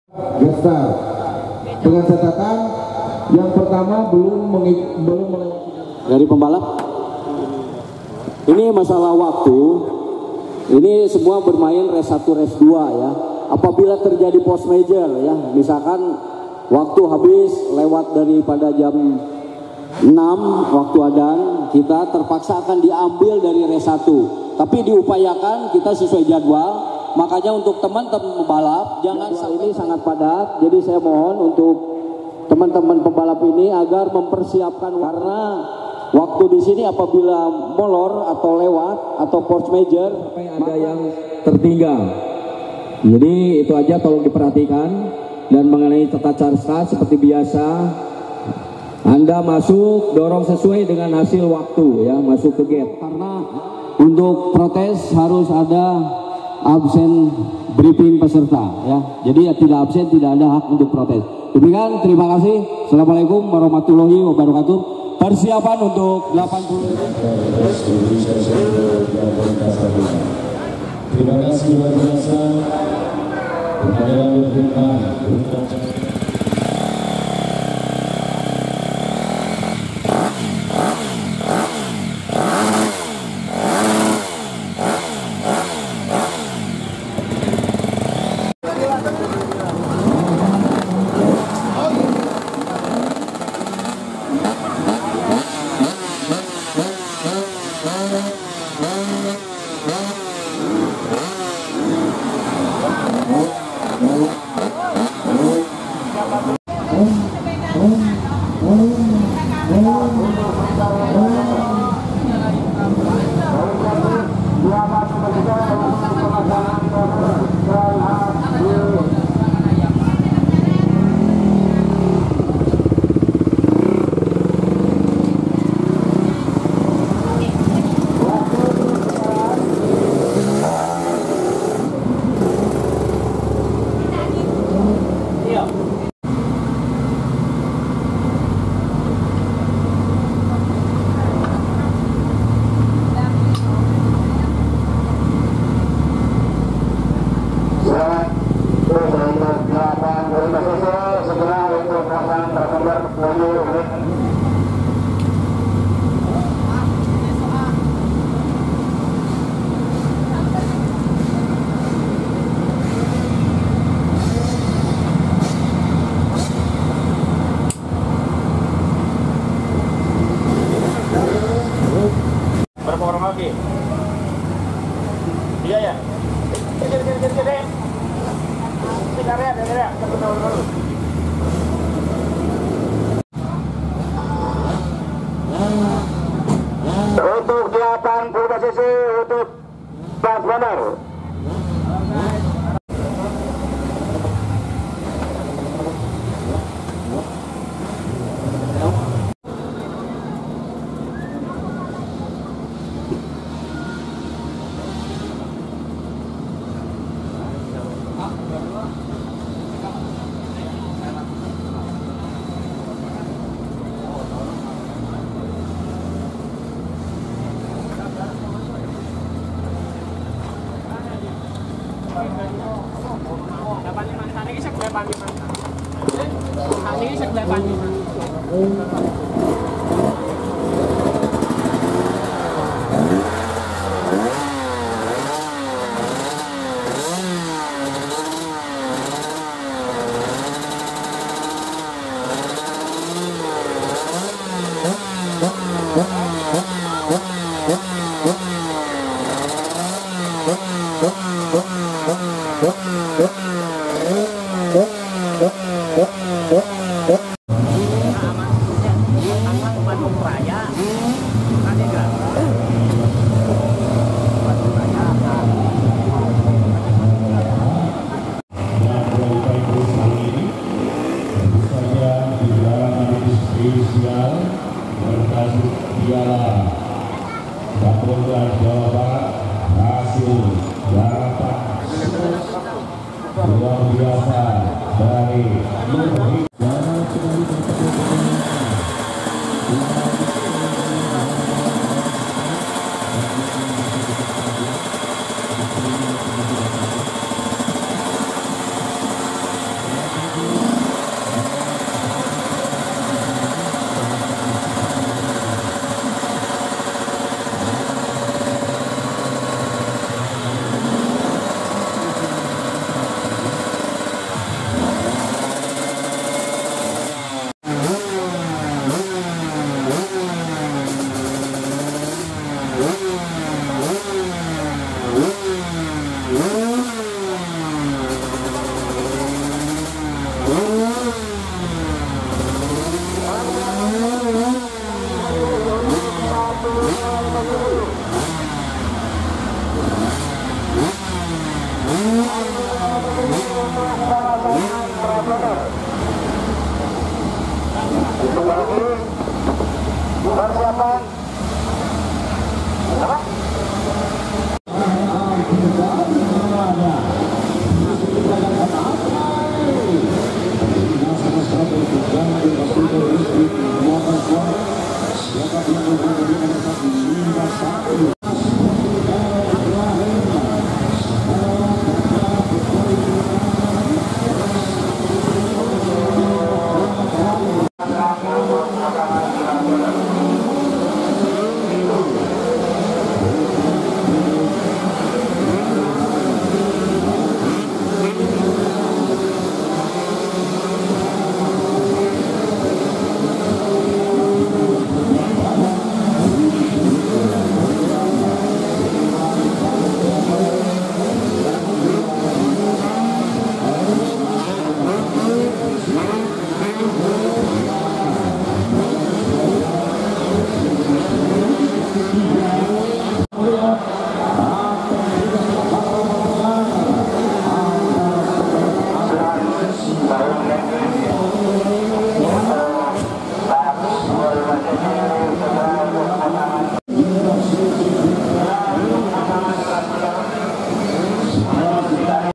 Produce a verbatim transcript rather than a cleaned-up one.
Gestar dengan catatan yang pertama belum belum melewati dari pembalap. Ini masalah waktu. Ini semua bermain race satu race dua ya. Apabila terjadi post major ya, misalkan waktu habis lewat daripada jam enam waktu adan, kita terpaksa akan diambil dari race satu. Tapi diupayakan kita sesuai jadwal. Makanya untuk teman-teman pembalap jangan sampai ini sangat padat. Jadi saya mohon untuk teman-teman pembalap ini agar mempersiapkan, karena waktu di sini apabila molor atau lewat atau force major ada yang tertinggal. Jadi itu aja tolong diperhatikan. Dan mengenai tata cara start seperti biasa, Anda masuk dorong sesuai dengan hasil waktu ya, masuk ke gate. Karena untuk protes harus ada absen briefing peserta ya. Jadi ya tidak absen tidak ada hak untuk protes. Demikian, terima kasih. Assalamualaikum warahmatullahi wabarakatuh. Persiapan untuk delapan puluh. Terima kasih luar biasa kepada yang berkhidmat. Berapa orang lagi? Iya ya. Kecil kecil kecil deh. Tiga area, tiga area. Satu tahun baru. Untuk delapan puluh cc untuk Bas Bandar. Luar biasa dari Persiapan